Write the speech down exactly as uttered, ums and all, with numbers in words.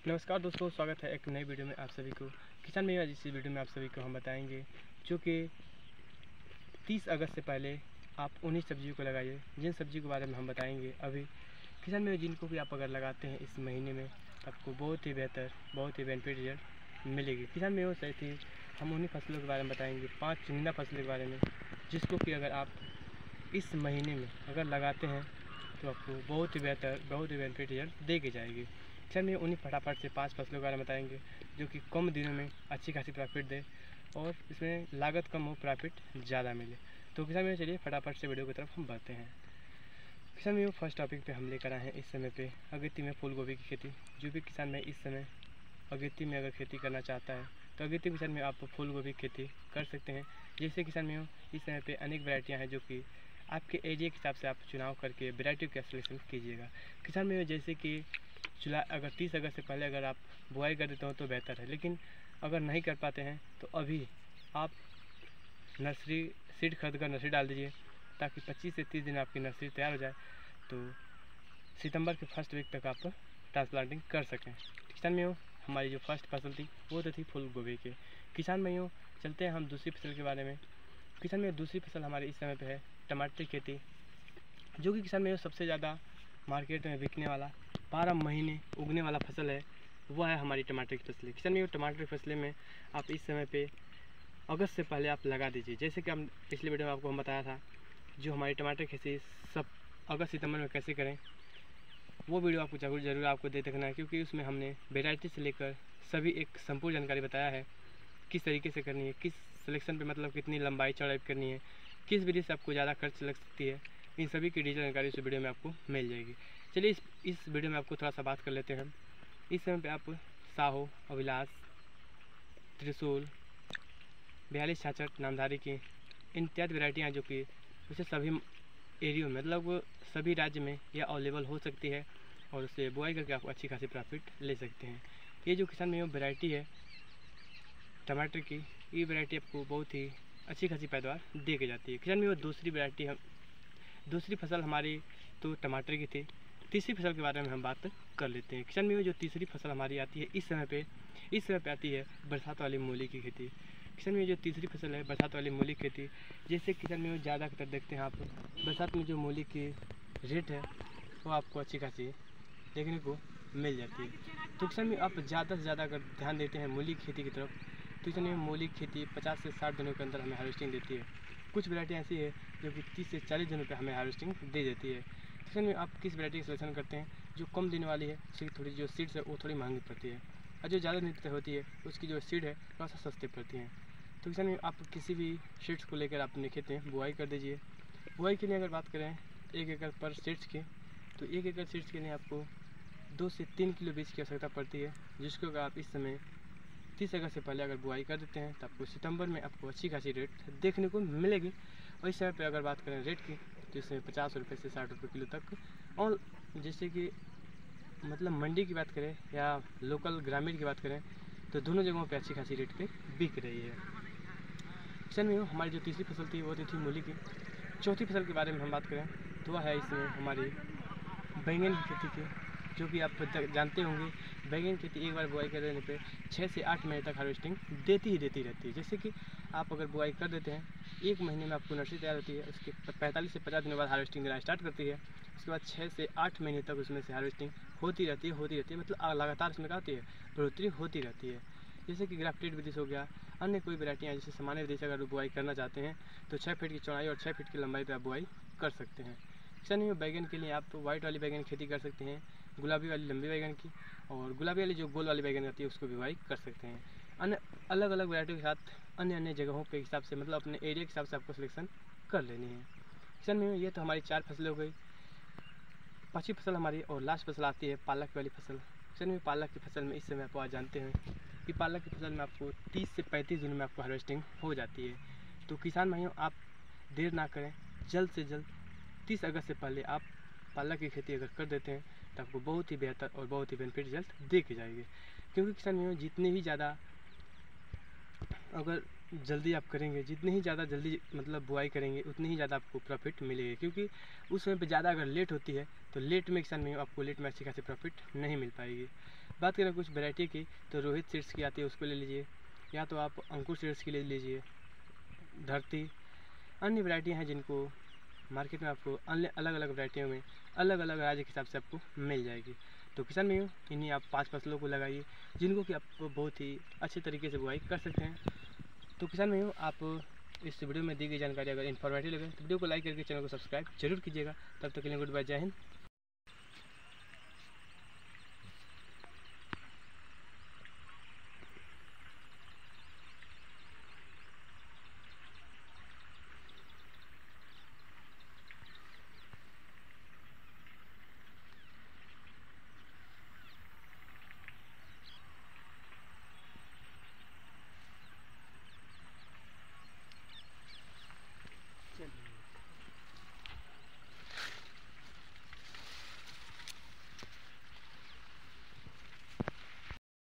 नमस्कार दोस्तों, स्वागत है एक नई वीडियो में आप सभी को। किसान मेवा जी, इस वीडियो में आप सभी को हम बताएंगे जो कि तीस अगस्त से पहले आप उन्हीं सब्जियों को लगाइए जिन सब्जियों के बारे में हम बताएंगे अभी। किसान मेवा जिनको भी आप अगर लगाते हैं इस महीने में, आपको बहुत ही बेहतर, बहुत ही बेनिफिट रिजल्ट मिलेगी। किसान मेवा से ही हम उन्हीं फसलों के बारे में बताएंगे, पाँच चुनिंदा फसलों के बारे में, जिसको कि अगर आप इस महीने में अगर लगाते हैं तो आपको बहुत ही बेहतर, बहुत ही बेनिफिट रिजल्ट दे के जाएगी। किसान में उन्हीं फटाफट से पांच फसलों के बारे में बताएंगे जो कि कम दिनों में अच्छी खासी प्रॉफिट दे और इसमें लागत कम हो, प्रॉफिट ज़्यादा मिले। तो किसान में चलिए फटाफट से वीडियो की तरफ हम बढ़ते हैं। किसान में फर्स्ट टॉपिक पे हम लेकर आए हैं इस समय पे अगेती में फूल गोभी की खेती। जो भी किसान में इस समय अगेती में अगर खेती करना चाहता है तो अगेती किसान में आप फूल गोभी की खेती कर सकते हैं। जैसे किसान में इस समय पे अनेक वैरायटियाँ हैं जो कि आपके एरिया के हिसाब से आप चुनाव करके वैरायटी का सिलेक्शन कीजिएगा। किसान में जैसे कि जुलाई अगर तीस अगस्त से पहले अगर आप बुआई कर देते हो तो बेहतर है, लेकिन अगर नहीं कर पाते हैं तो अभी आप नर्सरी सीड खरीद कर नर्सरी डाल दीजिए ताकि पच्चीस से तीस दिन आपकी नर्सरी तैयार हो जाए तो सितंबर के फर्स्ट वीक तक आप ट्रांसप्लांटिंग कर सकें। किसान में हमारी जो फर्स्ट फसल थी वो तो थी फूल गोभी के। किसान में चलते हैं हम दूसरी फसल के बारे में। किसान में दूसरी फसल हमारे इस समय पे है टमाटर की खेती, जो कि किसान में सबसे ज़्यादा मार्केट में बिकने वाला, बारह महीने उगने वाला फसल है, वह है हमारी टमाटर की फसलें। किसान में टमाटर की फसलें में आप इस समय पे अगस्त से पहले आप लगा दीजिए। जैसे कि हम पिछले वीडियो में आपको हम बताया था जो हमारी टमाटर की खेती सब अगस्त सितंबर में कैसे करें, वो वीडियो आपको जरूर जरूर आपको दे देखना है, क्योंकि उसमें हमने वेराइटी से लेकर सभी एक संपूर्ण जानकारी बताया है किस तरीके से करनी है, किस सिलेक्शन पे मतलब कितनी लंबाई चौड़ाई करनी है, किस विधि से आपको ज़्यादा खर्च लग सकती है, इन सभी की डिटेल जानकारी इस वीडियो में आपको मिल जाएगी। चलिए इस इस वीडियो में आपको थोड़ा सा बात कर लेते हैं। इस समय पे आप साहो, अभिलाष, त्रिशूल, बयालीस छाछठ, नामधारी की इत्यादि वैरायटियाँ जो कि उसे सभी एरियो में मतलब सभी राज्य में यह अवेलेबल हो सकती है और उससे बुआई करके आप अच्छी खासी प्रॉफिट ले सकते हैं। ये जो किसान में वैरायटी है टमाटर की, ये वैरायटी आपको बहुत ही अच्छी खासी पैदावार दे के जाती है। किसान में वो दूसरी वैरायटी हम दूसरी फसल हमारी तो टमाटर की थी। तीसरी फसल के बारे में हम बात कर लेते हैं। किसान में जो तीसरी फसल हमारी आती है इस समय पे इस समय पे आती है बरसात वाली मूली की खेती। किसान में जो तीसरी फसल है बरसात वाली मूली की खेती, जैसे किसान में ज़्यादातर देखते हैं आप बरसात में जो मूली की रेट है वो आपको अच्छी खासी देखने को मिल जाती है। तो किसान में आप ज़्यादा से ज़्यादा अगर ध्यान देते हैं मूली की खेती की तरफ तो किसान में मूली की खेती पचास से साठ दिनों के अंदर हमें हार्वेस्टिंग देती है। कुछ वैरायटी ऐसी है जो कि तीस से चालीस दिनों पे हमें हार्वेस्टिंग दे देती है। किसान में आप किस वैरायटी का सिलेक्शन करते हैं, जो कम दिन वाली है उसकी थोड़ी जो सीड्स है वो थोड़ी महंगी पड़ती है और जो ज़्यादा दिन तक होती है उसकी जो सीड है थोड़ा सा सस्ती पड़ती है। तो किसान में आप किसी भी सीड्स को लेकर आप अपने खेत में बुआई कर दीजिए। बुआई के लिए अगर बात करें एक एकड़ पर सीड्स की, तो एक एकड़ सीड्स के लिए आपको दो से तीन किलो बीज की आवश्यकता पड़ती है, जिसको अगर आप इस समय तीस अगस्त से पहले अगर बुआई कर देते हैं तो आपको सितंबर में आपको अच्छी खासी रेट देखने को मिलेगी। और इस समय पे अगर बात करें रेट की तो इसमें पचास रुपये से साठ रुपये किलो तक, और जैसे कि मतलब मंडी की बात करें या लोकल ग्रामीण की बात करें तो दोनों जगहों पे अच्छी खासी रेट पे बिक रही है। किसान में हमारी जो तीसरी फसल थी वो थी मूली की। चौथी फसल के बारे में हम बात करें तो वह है इसमें हमारी बैंगन की खेती की, जो कि आप जानते होंगे बैंगन की खेती एक बार बुआई कर देने पे छः से आठ महीने तक हार्वेस्टिंग देती ही देती रहती है। जैसे कि आप अगर बुआई कर देते हैं एक महीने में आपको नर्सरी तैयार होती है, उसके पैंतालीस से पचास दिनों बाद हार्वेस्टिंग देना स्टार्ट करती है। उसके बाद छः से आठ महीने तक उसमें से हार्वेस्टिंग होती रहती है होती रहती है मतलब लगातार उसमें क्या होती है, बढ़ोतरी होती रहती है। जैसे कि ग्राफ्टेड विधि हो गया, अन्य कोई वैरायटियाँ जैसे सामान्य विधि से अगर बुआई करना चाहते हैं तो छः फीट की चौड़ाई और छः फीट की लंबाई पर आप बुआई कर सकते हैं। किसान में बैगन के लिए आप वाइट वाली बैगन की खेती कर सकते हैं, गुलाबी वाली लंबी बैगन की, और गुलाबी वाली जो गोल वाली बैगन आती है उसको भी बुआई कर सकते हैं। अन्य अलग अलग वैरायटी के साथ अन्य अन्य जगहों के हिसाब से मतलब अपने एरिया के हिसाब से आपको सिलेक्शन कर लेनी है। किसान में ये तो हमारी चार फसलें हो गई। पाँचवीं फसल हमारी और लास्ट फसल आती है पालक वाली फसल। किसान में पालक की फसल में इस समय आप आज जानते हैं कि पालक की फसल में आपको तीस से पैंतीस दिनों में आपको हार्वेस्टिंग हो जाती है। तो किसान भाइयों आप देर ना करें, जल्द से जल्द तीस अगस्त से पहले आप पालक की खेती अगर कर देते हैं तो आपको बहुत ही बेहतर और बहुत ही बेनिफिट रिजल्ट दे के जाएंगे। क्योंकि किसान में जितनी ही ज़्यादा अगर जल्दी आप करेंगे, जितनी ही ज़्यादा जल्दी मतलब बुआई करेंगे उतनी ही ज़्यादा आपको प्रॉफिट मिलेगी। क्योंकि उस समय पे ज़्यादा अगर लेट होती है तो लेट में किसान में आपको लेट में अच्छी खासी प्रॉफिट नहीं मिल पाएगी। बात करें कुछ वैरायटी की तो रोहित सीड्स की आती है, उसको ले लीजिए, या तो आप अंकुर सीड्स की ले लीजिए, धरती। अन्य वैरायटियाँ हैं जिनको मार्केट में आपको अन्य अलग अलग वैरायटियों में अलग अलग राज्य के हिसाब से आपको मिल जाएगी। तो किसान भाइयों, इन्हीं आप पांच फसलों को लगाइए जिनको कि आप बहुत ही अच्छे तरीके से बुआई कर सकते हैं। तो किसान भाइयों, आप इस वीडियो में दी गई जानकारी अगर इन्फॉर्मेटिव लगे तो वीडियो को लाइक करके चैनल को सब्सक्राइब जरूर कीजिएगा। तब तक के लिए गुड बाय, जय हिंद।